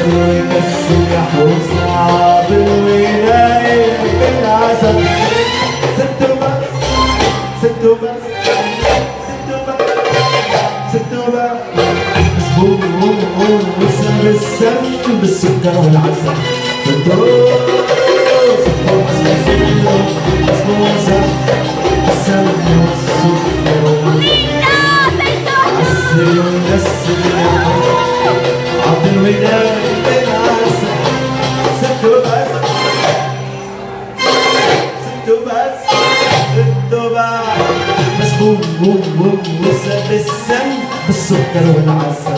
عسل ويكسر يا حوصة بالولاية بالعسل. ستو بس ستو بس ستو بس ستو بس مسبوق بالسمن بالسكر والعسل. ستو مسبوق بالسمن والسكر عسل ويكسر عبد الولاية بالعسل. ستو بس ستو بس ستو بس مسبوق بالسمن بالسكر والعسل.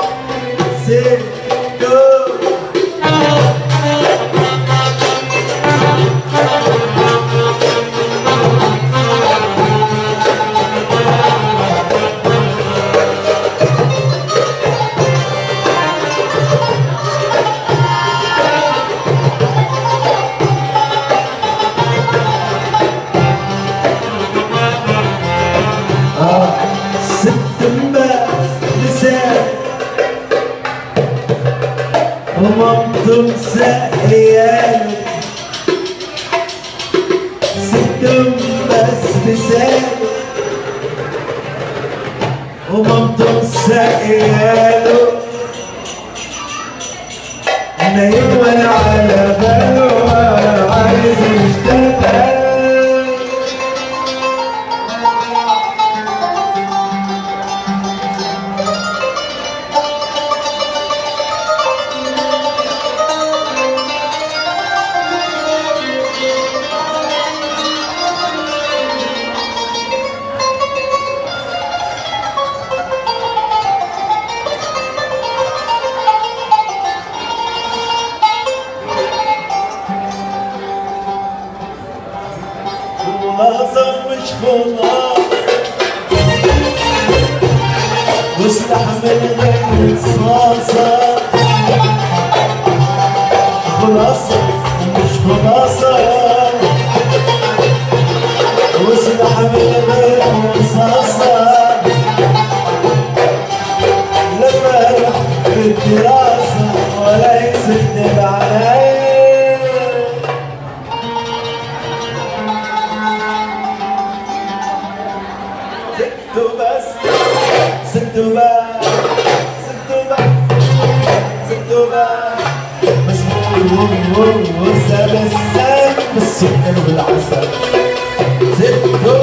ستو ومامته مسقياله. ستم بس لسانه ومامته مسقياله. نايم ولا على باله ولا عايز يشتغل. خلاصة مش خلاص واستحمل غير رصاصة. خلاصة مش خلاصة واستحمل غير رصاصة. لا فرح في الدراسة ولا يكسب عليا. ستو بس ستو بس ستو بس ستو بس مسموع وسام السم بالسكر والعسل. ستو